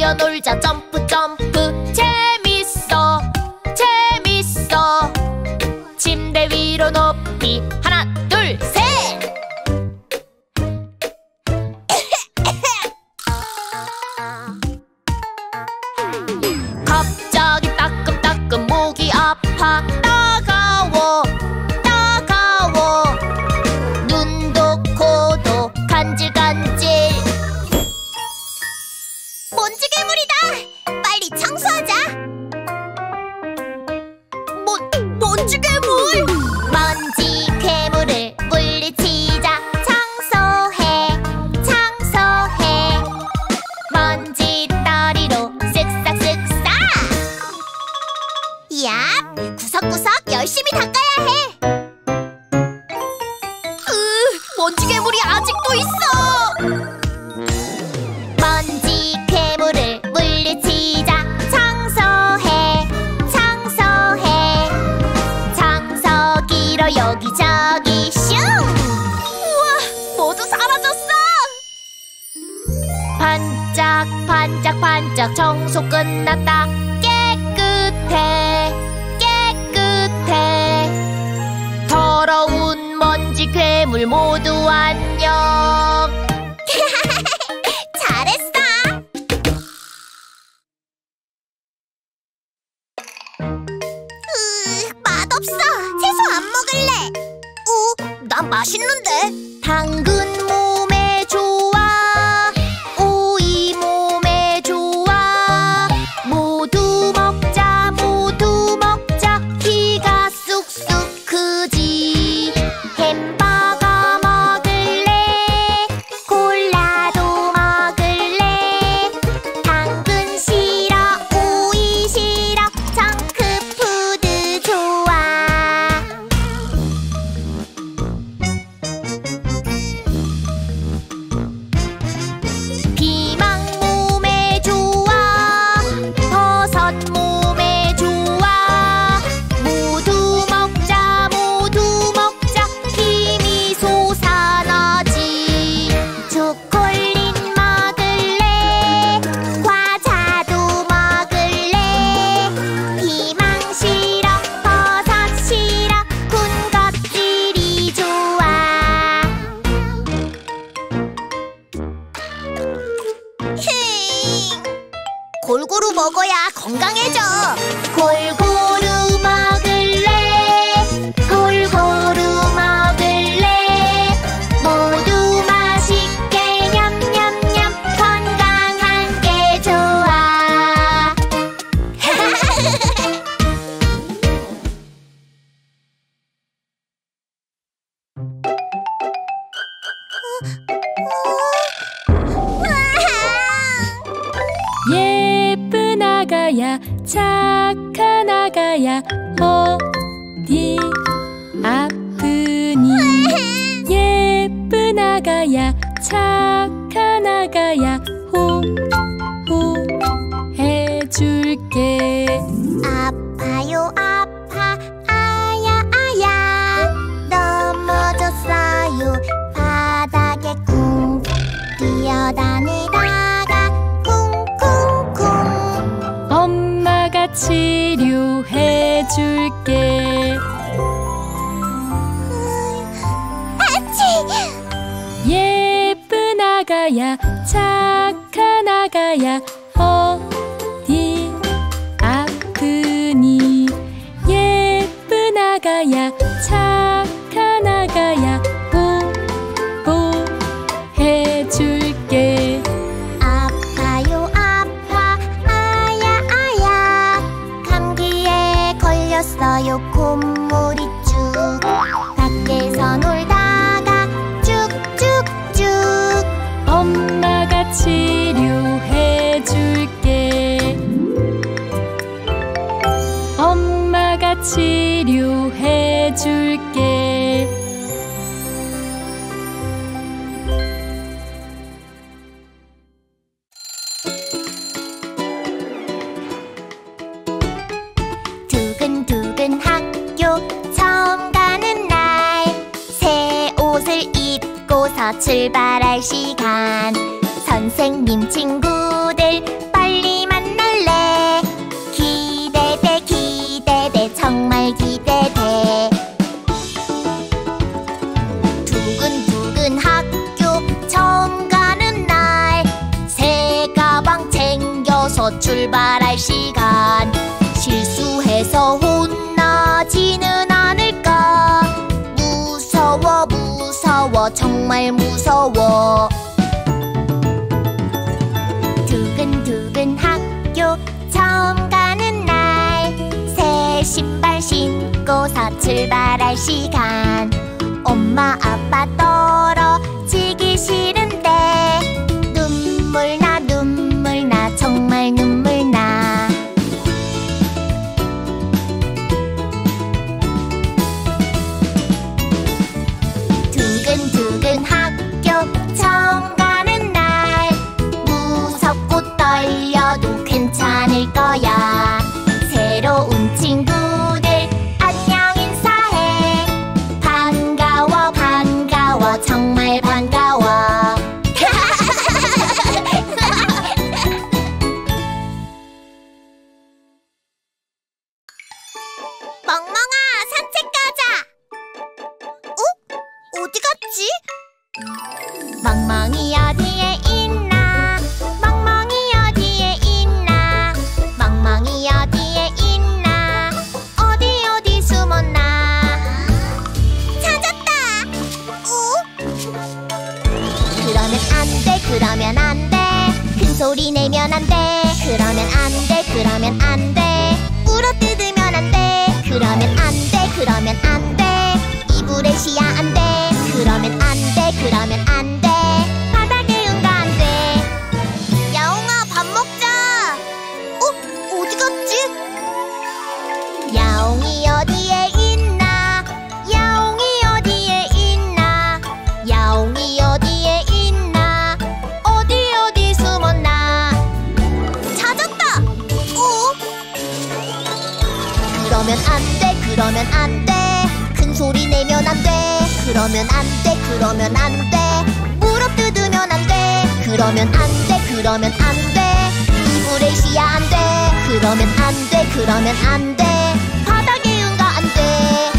뛰어놀자 점프 점프. 재밌어 재밌어. 침대 위로 높이 하나 둘 셋. 갑자기 따끔따끔 목이 아파. 따가워 따가워. 눈도 코도 간질간질. 먼지 괴물이다. 빨리 청소하자. 먼지 괴물. 먼지 괴물을 물리치자. 청소해 청소해. 먼지 더리로 쓱싹쓱싹. 야, 구석구석 열심히 닦아야 해. 먼지 괴물이 아직도 있어. 먼지 괴물을 물리치자. 청소해 청소해. 청소기로 여기저기 슝. 우와, 모두 사라졌어. 반짝반짝반짝 청소 끝났다. 깨끗해 깨끗해. 더러운 먼지 괴물 모두 안녕. 잘했어. 맛없어. 채소 안 먹을래. 난 맛있는데. 당근 몸에 좋아. 오이 몸에 좋아. 모두 먹자 모두 먹자. 키가 쑥쑥 크지. 햄버거 먹을래. 콜라도 먹을래. 당근 싫어 오이 싫어. 정크푸드 좋아. 피망 몸에 좋아. 버섯 몸에 좋아. 모두 먹자 모두 먹자. 힘이 솟아나지. 초콜릿 먹을래. 과자도 먹을래. 피망 싫어 버섯 싫어. 군것질이 좋아. 골고루 먹어야 건강해져. 골고루 먹을래. 골고루 먹을래. 모두 맛있게 냠냠냠. 건강한 게 좋아. 예쁜 아가야 착한 아가야 어디 아프니. 예쁜 아가야 착한 아가야 호호 해줄게. 아파요 아파 아야 아야. 넘어졌어요 바닥에 쿵. 뛰어다니다가 쿵쿵쿵. 엄마가 치료해줄게. 아치. 예쁜 아가야 착한 아가야 어디 아프니. 예쁜 아가야 착한 아가야 보보 해줄게. 아파요 아파 아야 아야. 감기에 걸렸어요 콧물이 쭉. 밖에서 놀다가 쭉쭉쭉. 엄마가 치료해줄게. 엄마가 치료해줄게. 두근두근 학교 처음 가는 날. 새 옷을 입고서 출발할 시간. 선생님 친구들 빨리 벌써 출발할 시간. 실수해서 혼나지는 않을까. 무서워 무서워 정말 무서워. 두근두근 학교 처음 가는 날. 새 신발 신고서 출발할 시간. 엄마 아빠 떨어지기 싫은데 눈물 나 눈물 나 정말 눈물 나. 두근두근 학교 처음 가는 날. 무섭고 떨려도 괜찮을 거야. 새로운 친구들 안녕 인사해. 반가워 반가워 정말 반가워. 멍멍아 산책 가자. 어디 갔지? 멍멍이 어디에 있나? 멍멍이 어디에 있나? 멍멍이 어디에 있나? 어디 숨었나? 찾았다! 그러면 안 돼, 그러면 안 돼. 큰 소리 내면 안 돼. 그러면 안 돼, 그러면 안 돼. 물어뜯으면 안 돼. 그러면 안 돼, 그러면 안 돼. 이불에 쉬야 안 돼. 그러면 안 돼, 그러면 안 돼. 바닥에 응가 안 돼. 야옹아 밥 먹자. 어디 갔지? 야옹이 어디에 있나? 야옹이 어디에 있나? 야옹이 어디에 있나? 어디 숨었나? 찾았다! 그러면 안 돼, 그러면 안 돼. 큰 소리 내면 안 돼. 그러면 안 돼, 그러면 안 돼. 물어뜯으면 안 돼. 그러면 안 돼, 그러면 안 돼. 이불에 쉬야 안 돼. 그러면 안 돼, 그러면 안 돼. 바닥에 응가 안 돼.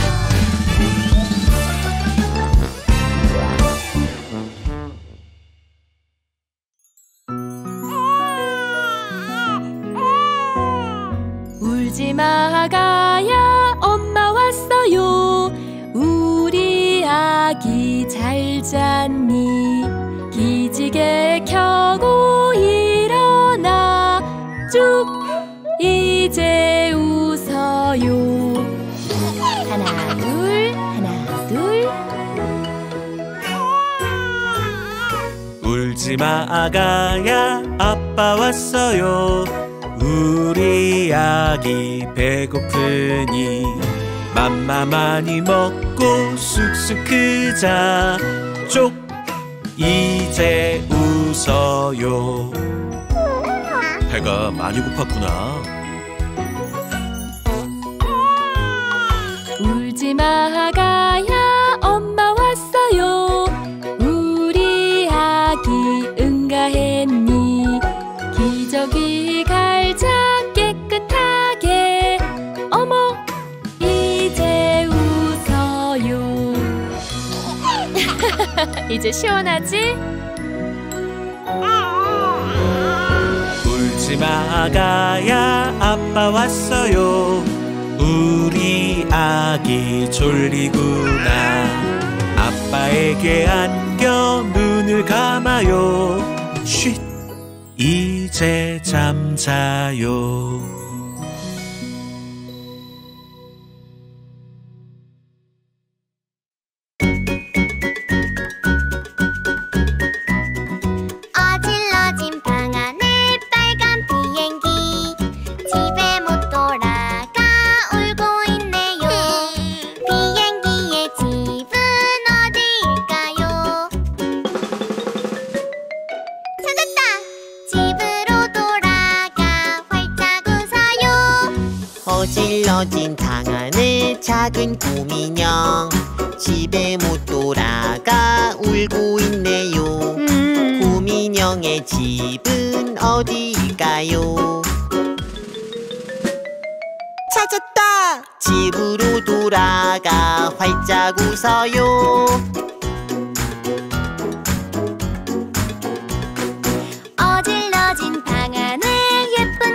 울지마 가야 엄마 왔어요. 우리 아기 잘 잤니? 기지개 켜고 일어나 쭉 이제 웃어요. 하나 둘 하나 둘. 울지마 아가야 아빠 왔어요. 우리 아기 배고프니 맘마 많이 먹고 쑥쑥 크자. 쪽 이제 웃어요. 배가 많이 고팠구나. 울지마 가야 엄마 왔어요. 우리 아기 응가했니? 기저귀 갈자 깨끗하게. 어머 이제 웃어요. 이제 시원하지? 울지마 아가야 아빠 왔어요. 우리 아기 졸리구나. 아빠에게 안겨 눈을 감아요. 쉿 이제 잠자요. 어질러진 방 안에 빨간 비행기. 집에 못 돌아가 울고 있네요. 비행기의 집은 어디일까요? 찾았다! 집으로 돌아가 활짝 웃어요. 어질러진 방 안에 작은 곰인형. 집에 못 돌아가 울고 있네요. 곰인형의 집은 어디일까요? 찾았다! 집으로 돌아가 활짝 웃어요. 어질러진 방 안에 예쁜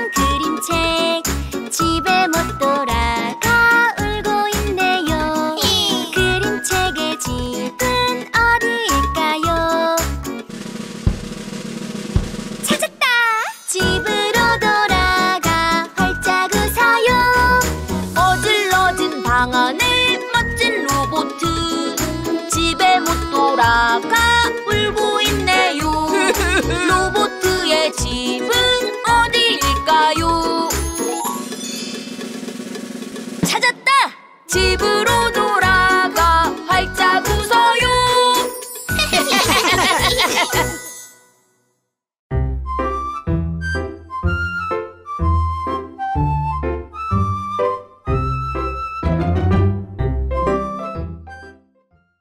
찾았다! 집으로 돌아가 활짝 웃어요.